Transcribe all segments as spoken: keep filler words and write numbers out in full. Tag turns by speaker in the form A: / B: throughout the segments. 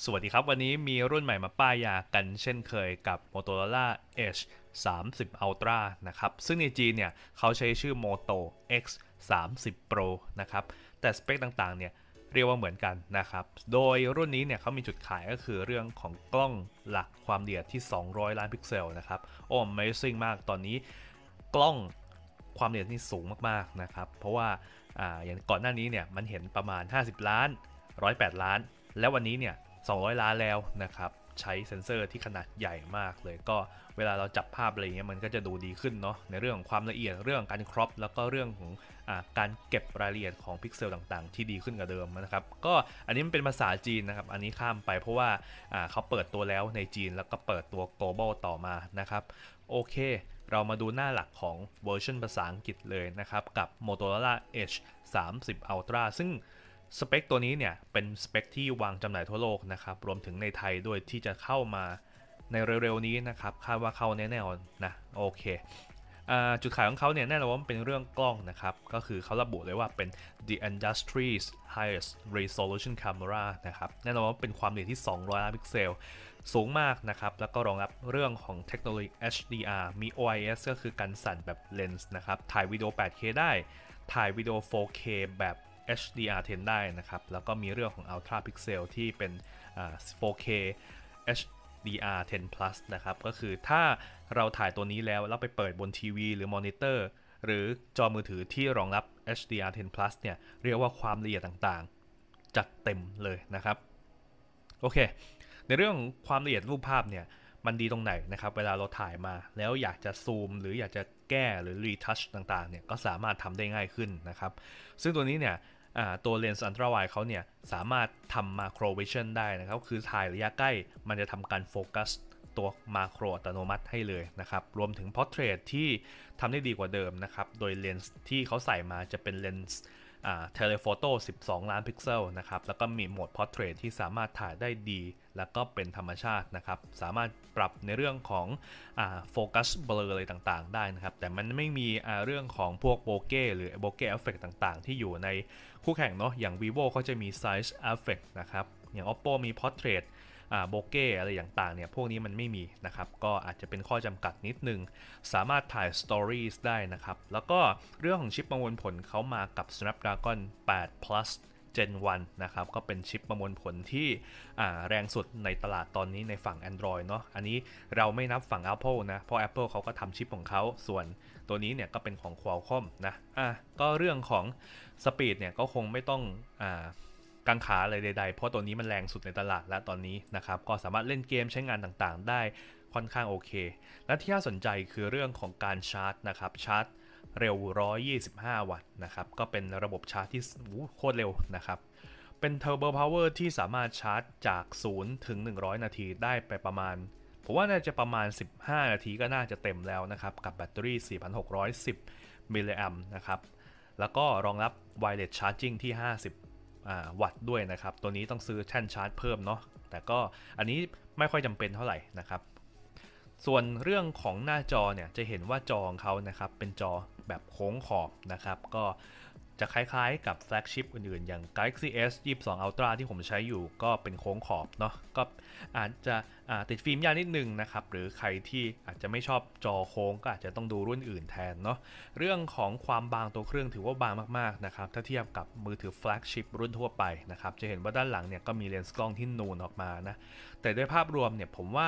A: สวัสดีครับวันนี้มีรุ่นใหม่มาป้ายยากันเช่นเคยกับ Motorola Edge สามสิบ Ultra นะครับซึ่งในจีนเนี่ยเขาใช้ชื่อ Moto เอ็กซ์ สามสิบ Pro นะครับแต่สเปคต่างๆเนี่ยเรียกว่าเหมือนกันนะครับโดยรุ่นนี้เนี่ยเขามีจุดขายก็คือเรื่องของกล้องหลักความละเอียดที่สองร้อยล้านพิกเซลนะครับโอ้ Amazing มากตอนนี้กล้องความละเอียดนี่สูงมากๆนะครับเพราะว่าอ่าอย่างก่อนหน้านี้เนี่ยมันเห็นประมาณห้าสิบล้านหนึ่งร้อยแปดล้านแล้ววันนี้เนี่ยสองร้อยล้านแล้วนะครับใช้เซ็นเซอร์ที่ขนาดใหญ่มากเลยก็เวลาเราจับภาพอะไรเงี้ยมันก็จะดูดีขึ้นเนาะในเรื่องของความละเอียดเรื่องการครอปแล้วก็เรื่องของอาการเก็บรายละเอียดของพิกเซลต่างๆที่ดีขึ้นกว่าเดิมนะครับก็อันนี้มันเป็นภาษาจีนนะครับอันนี้ข้ามไปเพราะว่าเขาเปิดตัวแล้วในจีนแล้วก็เปิดตัว global ต่อมานะครับโอเคเรามาดูหน้าหลักของเวอร์ชันภาษาอังกฤษเลยนะครับกับ Motorola Edge สามสิบ Ultra ซึ่งสเปคตัวนี้เนี่ยเป็นสเปคที่วางจำหน่ายทั่วโลกนะครับรวมถึงในไทยด้วยที่จะเข้ามาในเร็วๆนี้นะครับคาดว่าเข้าแน่ๆนะโอเคจุดขายของเขาเนี่ยแน่นอนว่าเป็นเรื่องกล้องนะครับก็คือเขาระบุเลยว่าเป็น the industry's highest resolution camera นะครับแน่นอนว่าเป็นความละเอียดที่สองร้อยล้านพิกเซลสูงมากนะครับแล้วก็รองรับเรื่องของเทคโนโลยี เอช ดี อาร์ มี โอ ไอ เอส ก็คือการสั่นแบบเลนส์นะครับถ่ายวิดีโอ แปดเค ได้ถ่ายวิดีโอ โฟร์เค แบบ เอช ดี อาร์ เท็น ได้นะครับแล้วก็มีเรื่องของ Ultra Pixel ที่เป็น โฟร์เค เอช ดี อาร์ เท็น plus นะครับก็คือถ้าเราถ่ายตัวนี้แล้วแล้วไปเปิดบนทีวีหรือมอนิเตอร์หรือจอมือถือที่รองรับ เอช ดี อาร์ เท็น plus เนี่ยเรียกว่าความละเอียดต่างๆจัดเต็มเลยนะครับโอเคในเรื่องความละเอียดรูปภาพเนี่ยมันดีตรงไหนนะครับเวลาเราถ่ายมาแล้วอยากจะซูมหรืออยากจะแก้หรือรีทัชต่างๆเนี่ยก็สามารถทำได้ง่ายขึ้นนะครับซึ่งตัวนี้เนี่ยตัวเลนส์อัลตราไวด์เขาเนี่ยสามารถทำมาโครวิชั่นได้นะครับคือถ่ายระยะใกล้มันจะทำการโฟกัสตัวมาโครอัตโนมัติให้เลยนะครับรวมถึงพอร์เทรตที่ทำได้ดีกว่าเดิมนะครับโดยเลนส์ที่เขาใส่มาจะเป็นเลนส์เทเลโฟโต้สิบสองล้านพิกเซลนะครับแล้วก็มีโหมด Portrait ที่สามารถถ่ายได้ดีแล้วก็เป็นธรรมชาตินะครับสามารถปรับในเรื่องของโฟกัสเบลออะไรต่างๆได้นะครับแต่มันไม่มีเรื่องของพวกโบเก้หรือโบเก้เอฟเฟกต่างๆที่อยู่ในคู่แข่งเนาะอย่าง Vivo เขาจะมี Size Effect นะครับอย่าง Oppo มี Portraitโบเก้อะไรต่างๆเนี่ยพวกนี้มันไม่มีนะครับก็อาจจะเป็นข้อจำกัดนิดนึงสามารถถ่าย Stories ได้นะครับแล้วก็เรื่องของชิปประมวลผลเขามากับ Snapdragon แปด plus Gen วันนะครับก็เป็นชิปประมวลผลที่แรงสุดในตลาดตอนนี้ในฝั่ง Android เนาะอันนี้เราไม่นับฝั่ง Apple นะเพราะ Apple เขาก็ทำชิปของเขาส่วนตัวนี้เนี่ยก็เป็นของ Qualcomm นะอ่ะก็เรื่องของ Speed เนี่ยก็คงไม่ต้องอ่ากังขาอะไรใดๆเพราะตัวนี้มันแรงสุดในตลาดแล้วตอนนี้นะครับก็สามารถเล่นเกมใช้งานต่างๆได้ค่อนข้างโอเคและที่น่าสนใจคือเรื่องของการชาร์จนะครับชาร์จเร็วหนึ่งร้อยยี่สิบห้าวัตต์นะครับก็เป็นระบบชาร์จที่โคตรเร็วนะครับเป็น Turbo Power ที่สามารถชาร์จจากศูนย์ถึงหนึ่งร้อยนาทีได้ไปประมาณผมว่าน่าจะประมาณสิบห้านาทีก็น่าจะเต็มแล้วนะครับกับแบตเตอรี่ สี่พันหกร้อยสิบ มิลลิแอมป์นะครับแล้วก็รองรับ Wireless Charging ที่ห้าสิบวัตต์ด้วยนะครับตัวนี้ต้องซื้อแท่นชาร์จเพิ่มเนาะแต่ก็อันนี้ไม่ค่อยจำเป็นเท่าไหร่นะครับส่วนเรื่องของหน้าจอเนี่ยจะเห็นว่าจอของเขานะครับเป็นจอแบบโค้งขอบนะครับก็จะคล้ายๆกับแฟลกชิพอื่นๆอย่าง Galaxy เอส ยี่สิบสอง Ultra ที่ผมใช้อยู่ก็เป็นโค้งขอบเนาะก็อาจจะติดฟิล์มยากนิดนึงนะครับหรือใครที่อาจจะไม่ชอบจอโค้งก็อาจจะต้องดูรุ่นอื่นแทนเนาะเรื่องของความบางตัวเครื่องถือว่าบางมากๆนะครับถ้าเทียบกับมือถือแฟลกชิพรุ่นทั่วไปนะครับจะเห็นว่าด้านหลังเนี่ยก็มีเลนส์กล้องที่นูนออกมานะแต่ด้วยภาพรวมเนี่ยผมว่า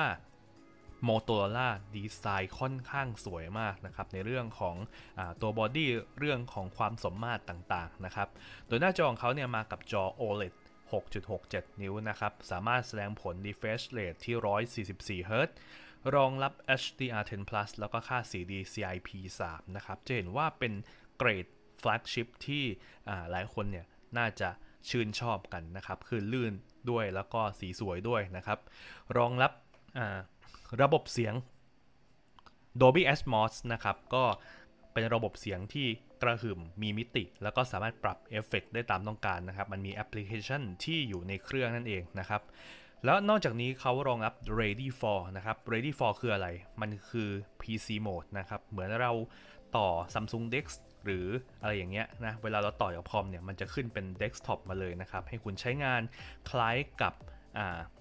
A: Motorola ดีไซน์ค่อนข้างสวยมากนะครับในเรื่องของอตัวบอดี้เรื่องของความสมมาตรต่างๆนะครับโดยหน้าจอของเขาเนี่ยมากับจอ โอ แอล อี ดี หกจุดหกเจ็ด นิ้วนะครับสามารถแสดงผล refresh rate ที่หนึ่งร้อยสี่สิบสี่เฮิร์ตซ์รองรับ เอช ดี อาร์ เท็น plus แล้วก็ค่า ซี ดี ซี ไอ พี สาม นะครับจะเห็นว่าเป็นเกรด flagship ที่หลายคนเนี่ยน่าจะชื่นชอบกันนะครับคือลื่นด้วยแล้วก็สีสวยด้วยนะครับรองรับระบบเสียง Dolby Atmos นะครับก็เป็นระบบเสียงที่กระหึ่มมีมิติแล้วก็สามารถปรับเอฟเฟกต์ได้ตามต้องการนะครับมันมีแอปพลิเคชันที่อยู่ในเครื่องนั่นเองนะครับแล้วนอกจากนี้เขารองรับ Ready for นะครับ Ready for คืออะไรมันคือ พี ซี Mode นะครับเหมือนเราต่อ Samsung Dex หรืออะไรอย่างเงี้ยนะเวลาเราต่อจากคอมเนี่ยมันจะขึ้นเป็น Desktop มาเลยนะครับให้คุณใช้งานคล้ายกับ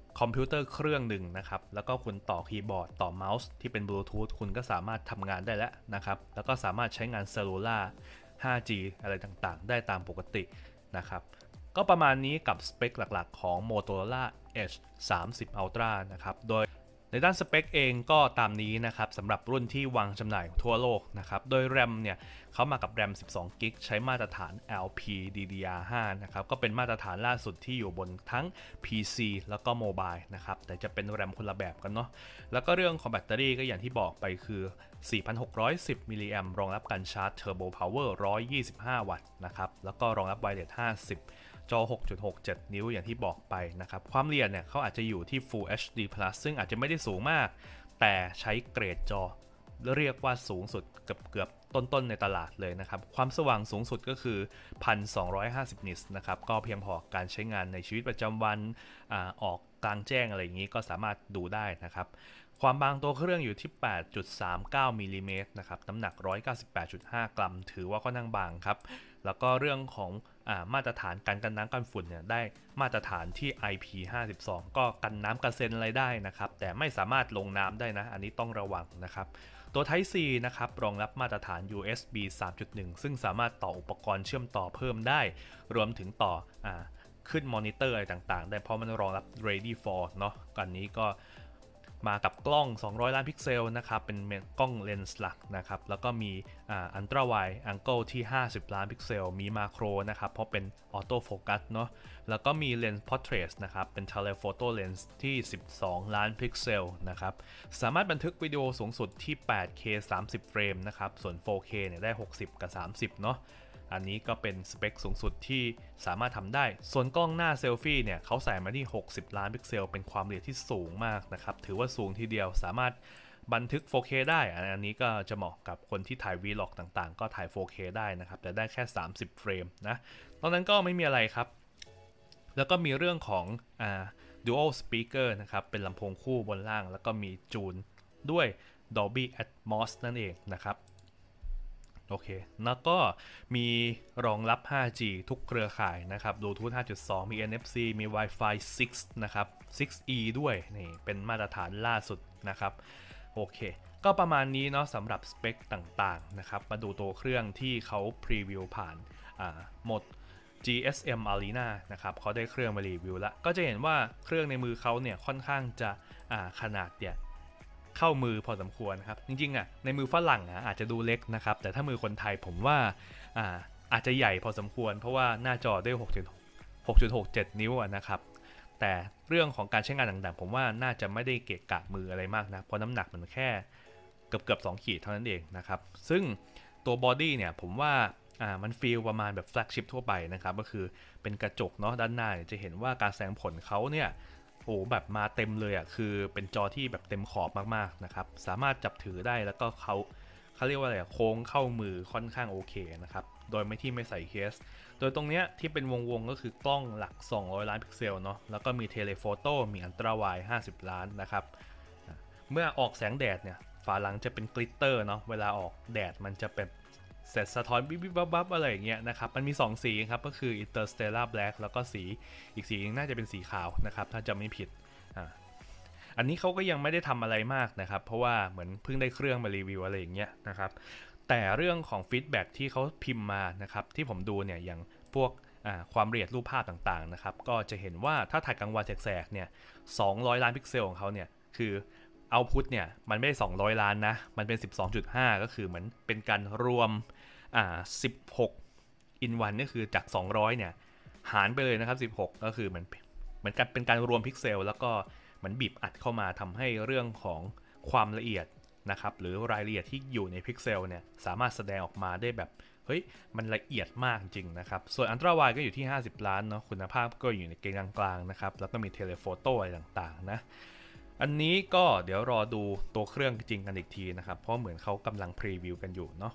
A: คอมพิวเตอร์เครื่องหนึ่งนะครับแล้วก็คุณต่อคีย์บอร์ดต่อเมาส์ที่เป็นบลูทูธคุณก็สามารถทำงานได้แล้วนะครับแล้วก็สามารถใช้งานเซลลูล่า ไฟว์จี อะไรต่างๆได้ตามปกตินะครับก็ประมาณนี้กับสเปคหลักๆของ Motorola Edge ทรี Ultra นะครับโดยในด้านสเปคเองก็ตามนี้นะครับสำหรับรุ่นที่วางจำหน่ายทั่วโลกนะครับโดย RAM เนี่ยเขามากับ RAM สิบสองกิกะไบต์ ใช้มาตรฐาน แอล พี ดี ดี อาร์ ไฟว์ นะครับก็เป็นมาตรฐานล่าสุดที่อยู่บนทั้ง พี ซี แล้วก็โมบายนะครับแต่จะเป็น RAM คนละแบบกันเนาะแล้วก็เรื่องของแบตเตอรี่ก็อย่างที่บอกไปคือ สี่พันหกร้อยสิบ มิลลิแอมป์รองรับการชาร์จ Turbo Power หนึ่งร้อยยี่สิบห้า วัตต์นะครับแล้วก็รองรับ Wireless ห้าสิบจอ หกจุดหกเจ็ด นิ้วอย่างที่บอกไปนะครับความละเอียดเนี่ยเขาอาจจะอยู่ที่ Full เอช ดี Plus ซึ่งอาจจะไม่ได้สูงมากแต่ใช้เกรดจอเรียกว่าสูงสุดเกือบเกือบต้นๆในตลาดเลยนะครับความสว่างสูงสุดก็คือ หนึ่งพันสองร้อยห้าสิบ นิตส์นะครับก็เพียงพอการใช้งานในชีวิตประจำวันอ่าออกกลางแจ้งอะไรอย่างนี้ก็สามารถดูได้นะครับความบางตัวเครื่องอยู่ที่ แปดจุดสามเก้า มิลลิเมตรนะครับน้ำหนัก หนึ่งร้อยเก้าสิบแปดจุดห้า กรัมถือว่าค่อนข้างบางครับแล้วก็เรื่องของอ่ามาตรฐานการกันน้ำกันฝุ่นเนี่ยได้มาตรฐานที่ ไอ พี ห้าสิบสอง ก็กันน้ำกระเซ็นอะไรได้นะครับแต่ไม่สามารถลงน้ำได้นะอันนี้ต้องระวังนะครับตัว Type C นะครับรองรับมาตรฐาน ยู เอส บี สามจุดหนึ่ง ซึ่งสามารถต่ออุปกรณ์เชื่อมต่อเพิ่มได้รวมถึงต่ออ่าขึ้นมอนิเตอร์อะไรต่างๆได้เพราะมันรองรับ Ready for เนาะกันนี้ก็มากับกล้องสองร้อยล้านพิกเซลนะครับเป็นกล้องเลนส์หลักนะครับแล้วก็มีอ่าอัลตร้าไวด์แองเกิลที่ห้าสิบล้านพิกเซลมีมาโครนะครับเพราะเป็นออโต้โฟกัสเนาะแล้วก็มีเลนส์พอร์เทรตนะครับเป็นเทเลโฟโต้เลนส์ที่สิบสองล้านพิกเซลนะครับสามารถบันทึกวิดีโอสูงสุดที่ แปดเค สามสิบ เฟรมนะครับส่วน โฟร์เค เนี่ยได้ หกสิบ กับ สามสิบ เนาะอันนี้ก็เป็นสเปคสูงสุดที่สามารถทำได้ส่วนกล้องหน้าเซลฟี่เนี่ยเขาใส่มาที่หกสิบล้านพิกเซลเป็นความละเอียดที่สูงมากนะครับถือว่าสูงทีเดียวสามารถบันทึก โฟร์เค ได้อันนี้ก็จะเหมาะกับคนที่ถ่าย Vlog ต่างๆก็ถ่าย โฟร์เค ได้นะครับแต่ได้แค่สามสิบเฟรมนะตอนนั้นก็ไม่มีอะไรครับแล้วก็มีเรื่องของอ่า Dual Speaker นะครับเป็นลำโพงคู่บนล่างแล้วก็มีจูนด้วย Dolby Atmos นั่นเองนะครับโอเคแล้วก็มีรองรับ ไฟว์จี ทุกเครือข่ายนะครับ Bluetooth ห้าจุดสอง มี เอ็น เอฟ ซี มี Wi-Fi ซิกซ์ นะครับ ซิกซ์ อี ด้วยนี่เป็นมาตรฐานล่าสุดนะครับโอเคก็ประมาณนี้เนาะสำหรับสเปคต่างๆนะครับมาดูตัวเครื่องที่เขาพรีวิวผ่านอ่าโหมด จี เอส เอ็ม Arena นะครับเขาได้เครื่องมารีวิวแล้วก็จะเห็นว่าเครื่องในมือเขาเนี่ยค่อนข้างจะอ่าขนาดเนี่ยเข้ามือพอสมควรครับจริงๆอ่ะในมือฝรั่งอ่ะอาจจะดูเล็กนะครับแต่ถ้ามือคนไทยผมว่าอ่าอาจจะใหญ่พอสมควรเพราะว่าหน้าจอได้ หกจุดหกเจ็ด นิ้วนะครับแต่เรื่องของการใช้งานต่างๆผมว่าน่าจะไม่ได้เกะกะมืออะไรมากนะเพราะน้ำหนักมันแค่เกือบๆสองขีดเท่านั้นเองนะครับซึ่งตัวบอดี้เนี่ยผมว่าอ่ามันฟีลประมาณแบบแฟลกชิพทั่วไปนะครับก็คือเป็นกระจกเนาะด้านหน้าจะเห็นว่าการแสดงผลเขาเนี่ยโอ้แบบมาเต็มเลยอ่ะคือเป็นจอที่แบบเต็มขอบมากๆนะครับสามารถจับถือได้แล้วก็เขาเขาเรียกว่าอะไรโค้งเข้ามือค่อนข้างโอเคนะครับโดยไม่ที่ไม่ใส่เคสโดยตรงเนี้ยที่เป็นวงๆก็คือกล้องหลักสองร้อยล้านพิกเซลเนาะแล้วก็มีเทเลโฟโต้มีอัลตร้าไวด์ห้าสิบล้านนะครับเมื่อออกแสงแดดเนี่ยฝาหลังจะเป็นกลิตเตอร์เนาะเวลาออกแดดมันจะเป็นเสร็จสะท้อนบิ๊บๆบับๆอะไรอย่างเงี้ยนะครับมันมีสองสีครับก็คือ Interstellar Black แล้วก็สีอีกสีน่าจะเป็นสีขาวนะครับถ้าจะไม่ผิดอ่าอันนี้เขาก็ยังไม่ได้ทำอะไรมากนะครับเพราะว่าเหมือนเพิ่งได้เครื่องมารีวิวอะไรอย่างเงี้ยนะครับแต่เรื่องของฟีดแบ็กที่เขาพิมพ์มานะครับที่ผมดูเนี่ยอย่างพวกความละเอียดรูปภาพต่างๆนะครับก็จะเห็นว่าถ้าถ่ายกลางวันแสกๆเนี่ยสองร้อยล้านพิกเซลของเขาเนี่ยคือเอาพุทเนี่ยมันไม่ได้สองร้อยล้านนะมันเป็น สิบสองจุดห้า ก็คือเหมือนเป็นการรวมอ่าสิบหก in วันก็คือจากสองร้อยเนี่ยหารไปเลยนะครับสิบหกก็คือเหมือนเหมือนกันเป็นการรวมพิกเซลแล้วก็เหมือนบีบอัดเข้ามาทำให้เรื่องของความละเอียดนะครับหรือรายละเอียดที่อยู่ในพิกเซลเนี่ยสามารถแสดงออกมาได้แบบเฮ้ยมันละเอียดมากจริงนะครับส่วนอัลตร้าไวด์ก็อยู่ที่ห้าสิบล้านเนาะคุณภาพก็อยู่ในเกณฑ์กลางๆนะครับแล้วก็มีเทเลโฟโต้อะไรต่างๆนะอันนี้ก็เดี๋ยวรอดูตัวเครื่องจริงกันอีกทีนะครับเพราะเหมือนเขากำลังพรีวิวกันอยู่เนาะ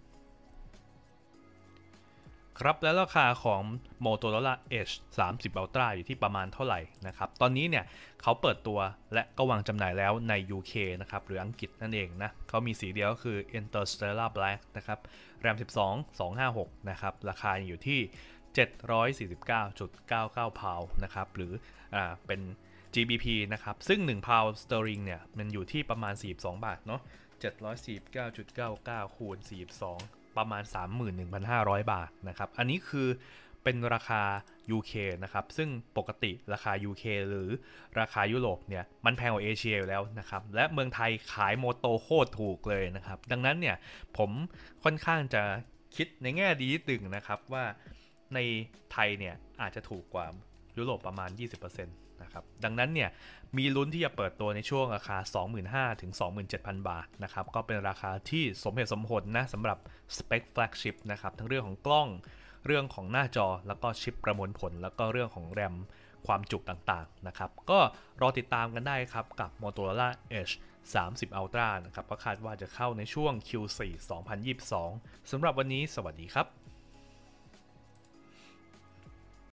A: ครับแล้วราคาของ Motorola Edge ทรี Ultra อยู่ที่ประมาณเท่าไหร่นะครับตอนนี้เนี่ยเขาเปิดตัวและก็วางจำหน่ายแล้วใน ยู เค นะครับหรืออังกฤษนั่นเองนะเขามีสีเดียวก็คือ Interstellar Black นะครับ RAM สิบสอง สองห้าหกนะครับราคาอยู่ที่ เจ็ดร้อยสี่สิบเก้าจุดเก้าเก้า พาวน์นะครับหรืออ่าเป็นจี บี พี นะครับซึ่งหนึ่งพาวสเตอริงเนี่ยมันอยู่ที่ประมาณสี่สิบสองบาทเนาะ เจ็ดร้อยสี่สิบเก้าจุดเก้าเก้า คูณสี่สิบสองประมาณ สามหมื่นหนึ่งพันห้าร้อย บาทนะครับอันนี้คือเป็นราคา ยู เค นะครับซึ่งปกติราคา ยู เค หรือราคายุโรปเนี่ยมันแพงกว่าเอเชียอยู่แล้วนะครับและเมืองไทยขายโมโตโคตรถูกเลยนะครับดังนั้นเนี่ยผมค่อนข้างจะคิดในแง่ดีนิดนึงนะครับว่าในไทยเนี่ยอาจจะถูกกว่ายุโรปประมาณ ยี่สิบเปอร์เซ็นต์ นะครับดังนั้นเนี่ยมีลุ้นที่จะเปิดตัวในช่วงราคา สองหมื่นห้าพัน ถึง สองหมื่นเจ็ดพัน บาทนะครับก็เป็นราคาที่สมเหตุสมผลนะสำหรับสเปคแฟลกชิพนะครับทั้งเรื่องของกล้องเรื่องของหน้าจอแล้วก็ชิปประมวลผลแล้วก็เรื่องของแรมความจุต่างๆนะครับก็รอติดตามกันได้ครับกับ Motorola Edge สามสิบ Ultra นะครับก็คาดว่าจะเข้าในช่วง คิว โฟร์ สองพันยี่สิบสอง สำหรับวันนี้สวัสดีครับ